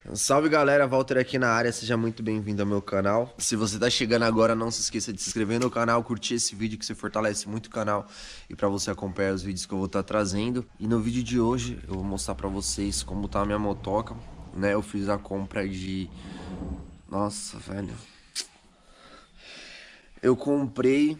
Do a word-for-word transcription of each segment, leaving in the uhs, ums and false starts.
Salve galera, Walter aqui na área, seja muito bem-vindo ao meu canal. Se você tá chegando agora, não se esqueça de se inscrever no canal, curtir esse vídeo que você fortalece muito o canal e pra você acompanhar os vídeos que eu vou estar trazendo. E no vídeo de hoje eu vou mostrar pra vocês como tá a minha motoca, né? Eu fiz a compra de... Nossa, velho. Eu comprei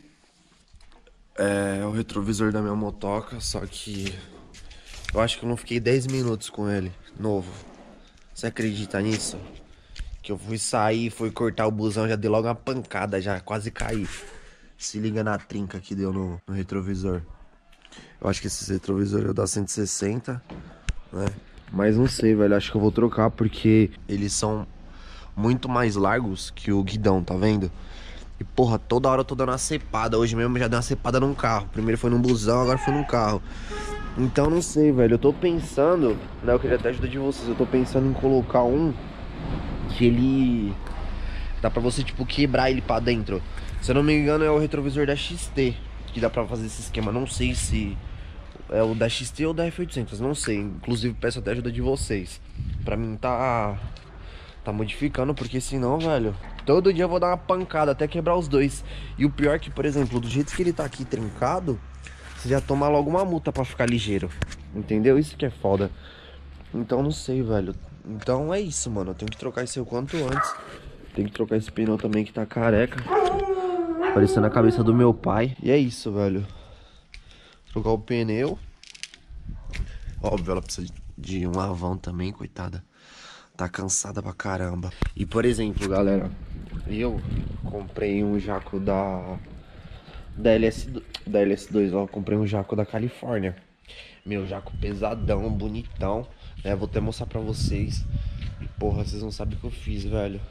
é, o retrovisor da minha motoca, só que eu acho que eu não fiquei dez minutos com ele, novo. Você acredita nisso? Que eu fui sair, fui cortar o busão, já dei logo uma pancada, já quase caí. Se liga na trinca que deu no, no retrovisor. Eu acho que esse retrovisor é o da cento e sessenta, né? Mas não sei, velho, acho que eu vou trocar porque eles são muito mais largos que o guidão, tá vendo? E porra, toda hora eu tô dando uma cepada. Hoje mesmo eu já dei uma cepada num carro. Primeiro foi num busão, agora foi num carro. Então não sei, velho, eu tô pensando, né, eu queria até ajuda de vocês. Eu tô pensando em colocar um que ele... dá pra você, tipo, quebrar ele pra dentro. Se eu não me engano é o retrovisor da X T que dá pra fazer esse esquema. Não sei se é o da X T ou da F oitocentos, não sei. Inclusive peço até ajuda de vocês. Pra mim tá... tá modificando, porque senão, velho, todo dia eu vou dar uma pancada até quebrar os dois. E o pior é que, por exemplo, do jeito que ele tá aqui trincado, você já toma logo uma multa pra ficar ligeiro. Entendeu? Isso que é foda. Então não sei, velho. Então é isso, mano. Eu tenho que trocar esse o quanto antes. Tem que trocar esse pneu também que tá careca, parecendo a cabeça do meu pai. E é isso, velho. Trocar o pneu. Óbvio, ela precisa de um lavão também, coitada. Tá cansada pra caramba. E por exemplo, galera, eu comprei um jaco da Da L S, da L S dois, ó. Comprei um jaco da Califórnia. Meu, jaco pesadão, bonitão, né? Vou até mostrar pra vocês. Porra, vocês não sabem o que eu fiz, velho.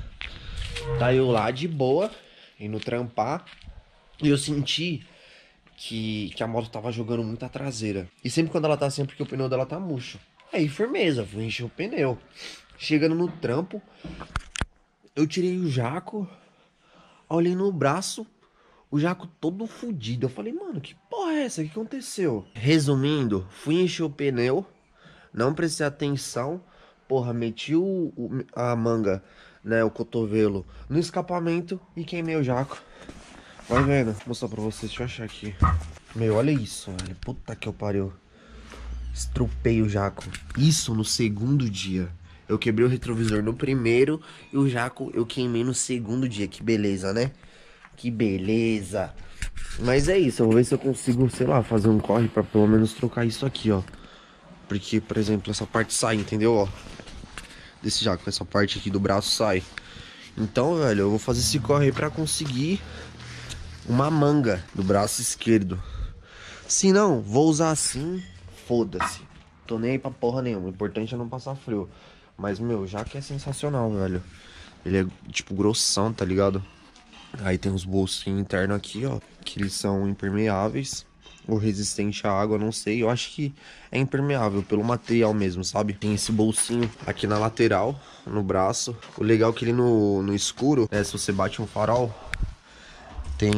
Tá eu lá de boa, indo trampar, e eu senti que, que a moto tava jogando muita traseira. E sempre quando ela tá assim é porque o pneu dela tá murcho. Aí, firmeza, fui encher o pneu. Chegando no trampo, eu tirei o jaco, olhei no braço, o jaco todo fodido. Eu falei, mano, que porra é essa? O que aconteceu? Resumindo, fui encher o pneu, não prestei atenção. Porra, meti o, o- a manga, né, o cotovelo no escapamento e queimei o jaco. Vai vendo? Vou mostrar pra vocês, deixa eu achar aqui. Meu, olha isso, velho. Puta que eu pariu. Estrupei o jaco. Isso no segundo dia. Eu quebrei o retrovisor no primeiro e o jaco eu queimei no segundo dia. Que beleza, né? Que beleza. Mas é isso, eu vou ver se eu consigo, sei lá, fazer um corre pra pelo menos trocar isso aqui, ó. Porque, por exemplo, essa parte sai, entendeu, ó? Desse jaco, essa parte aqui do braço sai. Então, velho, eu vou fazer esse corre aí pra conseguir uma manga do braço esquerdo. Se não, vou usar assim, foda-se. Tô nem aí pra porra nenhuma, o importante é não passar frio. Mas, meu, jaco é sensacional, velho. Ele é, tipo, grossão, tá ligado? Aí tem os bolsinhos internos aqui, ó, que eles são impermeáveis ou resistente à água, não sei. Eu acho que é impermeável pelo material mesmo, sabe? Tem esse bolsinho aqui na lateral, no braço. O legal é que ele no, no escuro, né, se você bate um farol, tem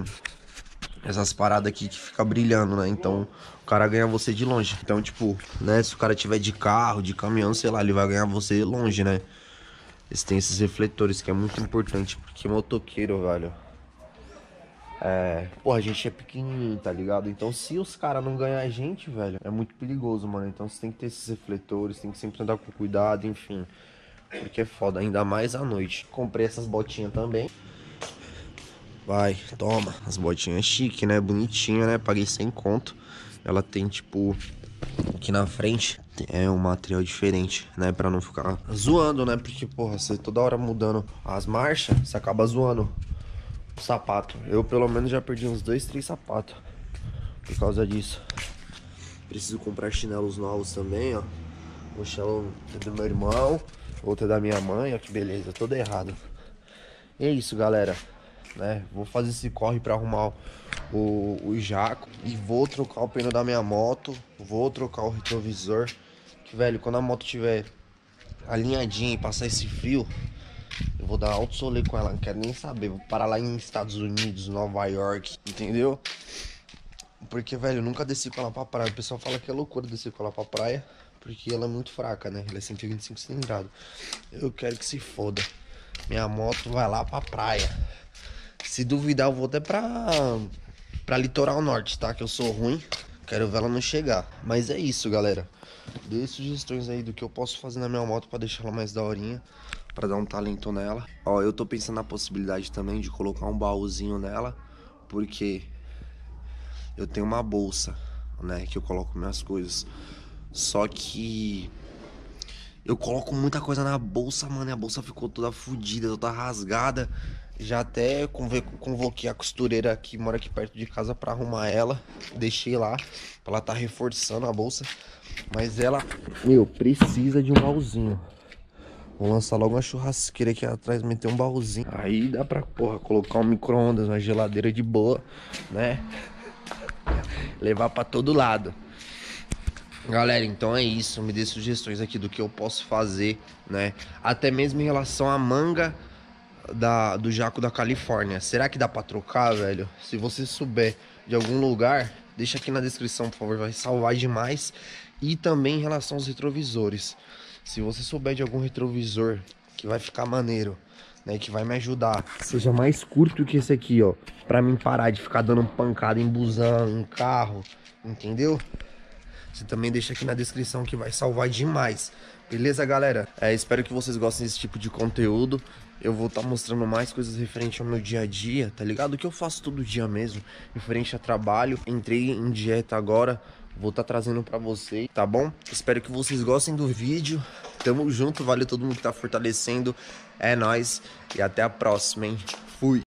essas paradas aqui que fica brilhando, né? Então o cara ganha você de longe. Então, tipo, né, se o cara tiver de carro, de caminhão, sei lá, ele vai ganhar você longe, né? Eles têm esses refletores que é muito importante, porque motoqueiro, velho, é... Pô, a gente é pequenininho, tá ligado? Então se os caras não ganhar a gente, velho, é muito perigoso, mano. Então você tem que ter esses refletores, tem que sempre andar com cuidado, enfim. Porque é foda, ainda mais à noite. Comprei essas botinhas também. Vai, toma. As botinhas chique, né? Bonitinha, né? Paguei cem conto. Ela tem, tipo... aqui na frente é um material diferente, né? Pra não ficar zoando, né? Porque, porra, você toda hora mudando as marchas, você acaba zoando o sapato. Eu, pelo menos, já perdi uns dois, três sapatos por causa disso. Preciso comprar chinelos novos também, ó. O chinelo é do meu irmão, outro é da minha mãe, ó, que beleza, todo errado. E é isso, galera, né? Vou fazer esse corre pra arrumar o, o jaco e vou trocar o pneu da minha moto, vou trocar o retrovisor. Que, velho, quando a moto tiver alinhadinha e passar esse frio, eu vou dar alto solê com ela, não quero nem saber. Vou parar lá em Estados Unidos, Nova York, entendeu? Porque, velho, eu nunca desci com ela pra praia. O pessoal fala que é loucura descer com ela pra praia, porque ela é muito fraca, né? Ela é cento e vinte e cinco cilindrada. Eu quero que se foda. Minha moto vai lá pra praia. Se duvidar, eu vou até pra, pra litoral norte, tá? Que eu sou ruim. Quero ver ela não chegar. Mas é isso, galera. Dê sugestões aí do que eu posso fazer na minha moto pra deixar ela mais daorinha. Pra dar um talento nela. Ó, eu tô pensando na possibilidade também de colocar um baúzinho nela. Porque eu tenho uma bolsa, né? Que eu coloco minhas coisas. Só que eu coloco muita coisa na bolsa, mano. E a bolsa ficou toda fodida, toda rasgada. Já até convoquei a costureira que mora aqui perto de casa pra arrumar ela. Deixei lá, pra ela tá reforçando a bolsa. Mas ela, meu, precisa de um baúzinho. Vou lançar logo uma churrasqueira aqui atrás, meter um baúzinho. Aí dá pra, porra, colocar um micro-ondas, uma geladeira de boa, né? Levar pra todo lado. Galera, então é isso. Me dê sugestões aqui do que eu posso fazer, né? Até mesmo em relação à manga da, do jaco da Califórnia. Será que dá pra trocar, velho? Se você souber de algum lugar, deixa aqui na descrição, por favor. Vai salvar demais. E também em relação aos retrovisores. Se você souber de algum retrovisor que vai ficar maneiro, né, que vai me ajudar, seja mais curto que esse aqui, ó, pra mim parar de ficar dando pancada em busão, em carro, entendeu? Você também deixa aqui na descrição que vai salvar demais. Beleza, galera? É, espero que vocês gostem desse tipo de conteúdo. Eu vou estar tá mostrando mais coisas referente ao meu dia a dia, tá ligado? O que eu faço todo dia mesmo, referente a trabalho. Entrei em dieta agora, vou estar tá trazendo pra vocês, tá bom? Espero que vocês gostem do vídeo. Tamo junto, valeu todo mundo que tá fortalecendo. É nóis e até a próxima, hein? Fui!